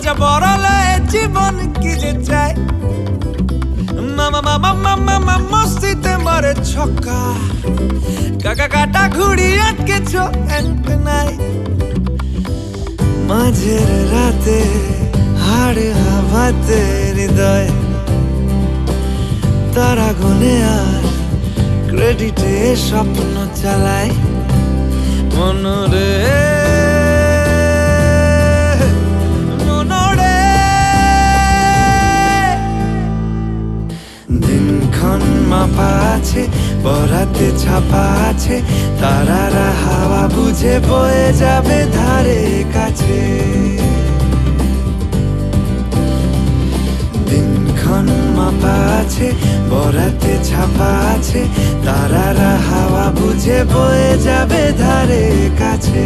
পয়সা বড়লে জীবন কি যে চাই মামা মামা মামা মামা মস্তিতে মারে ছক্কা কাকা কাটা ঘুড়ি আটকেছ নাই মাঝের রাতে হাড় হাওয়াতে হৃদয় তারা গুনে আর ক্রেডিটে স্বপ্ন চালায় মনরে মনরে দিনক্ষণ মাপা আছে বরাতে ছাপা আছে তারারা হাওয়া বুঝে বয়ে যাবে ধারে কাছে দিনক্ষণ মাপা আছে বরাতে ছাপা আছে তারারা হাওয়া বুঝে বয়ে যাবে ধারে কাছে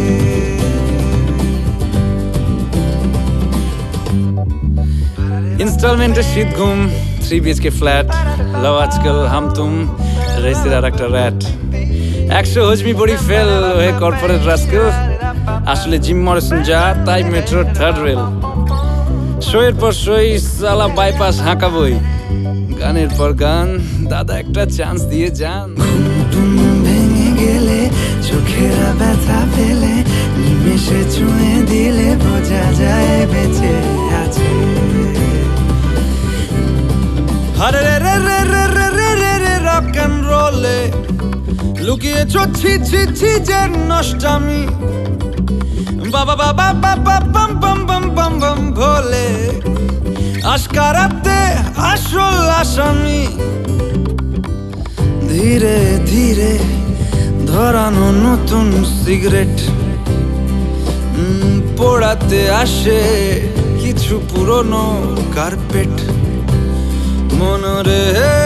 ইনস্টলমেন্টে শীত ঘুম 3 BHK ফ্ল্যাট লাভ আজকাল হাম তুম রেসির আর একটা র্যাট 100 হজমি বড়ি ফেল হয়ে কর্পোরেট রাস্কেল আসলে জিম মরসুন যা তাই মেট্রো থার্ড রেল শোয়ের পর শোই সালা বাইপাস হাঁকাবই গানের পর গান দাদা একটা চান্স দিয়ে যান ঘুম ভেঙে গেলে চোখেরা ব্যথা পেলে নিমেষে ছুঁয়ে দিলে বোঝা যায় বেঁচে আছে আরে রে রে রে রে রে রে রে রে রক এন্ড রোলে লুকিয়ে চোচ্ছি ছি ছি যে নষ্টামি বাবা বাবা বাবা বাম বাম বাম বাম বাম ভোলে আশকারাতে আসল আসামি ধীরে ধীরে ধরানো নতুন সিগারেট পোড়াতে আসে কিছু পুরনো কার্পেট মনরে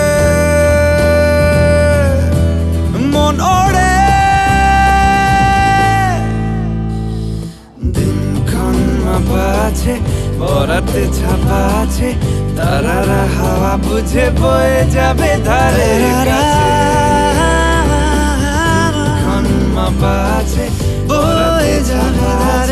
মন ওড়ে দিনক্ষণ মাপা আছে বরাতে ছাপা আছে তারারা হাওয়া বুঝে বয়ে যাবে ধারে কাছে দিনক্ষণ মাপা আছে বয়ে যাবে